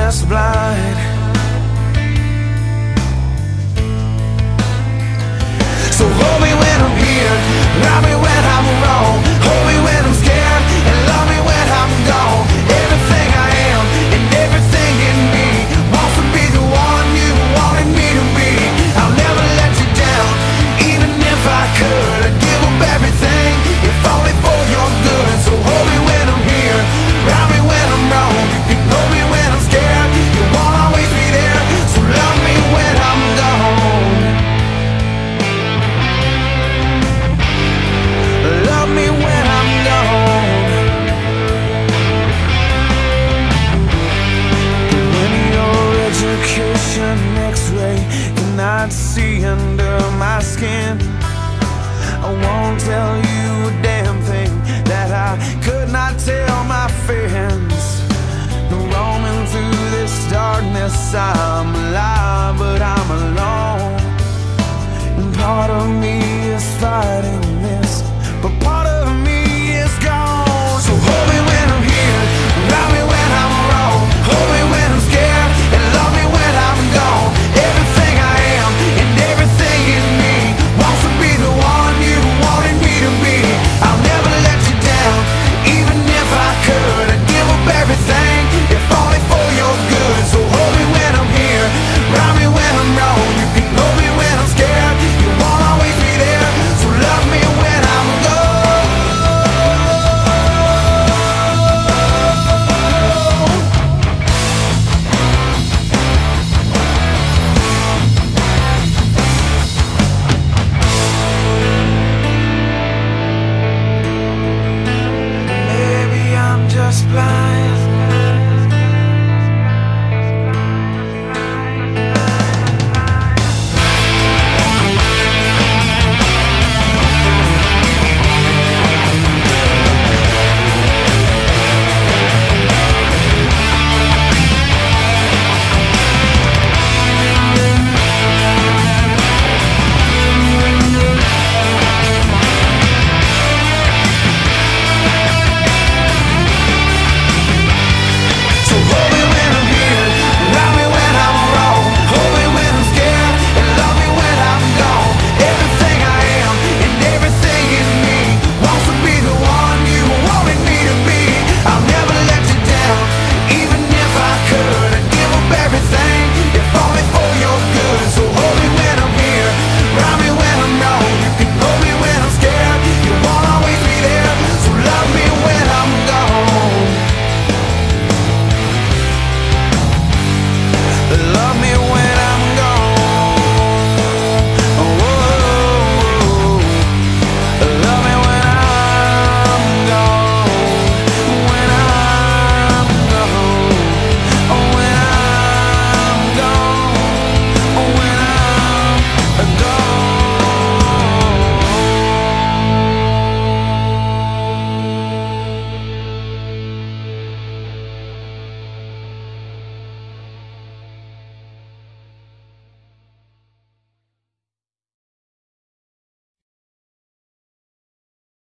just blind. So hold me when I'm here, love me when I'm wrong, hold me when I'm scared, and love me when I'm gone. Everything I am and everything in me wants to be the one you wanted me to be. I'll never let you down, even if I could. I'd give up everything, if only for your good. So hold me when I'm here, love me when I'm wrong, you hold me when I'm scared, you won't always be there. So love me when I'm gone, love me when I'm gone. When your education X-ray cannot see under my skin, I won't tell you a damn thing that I could not tell my friends. Roaming through this darkness, I'm alive, but I'm alone, and part of me is fighting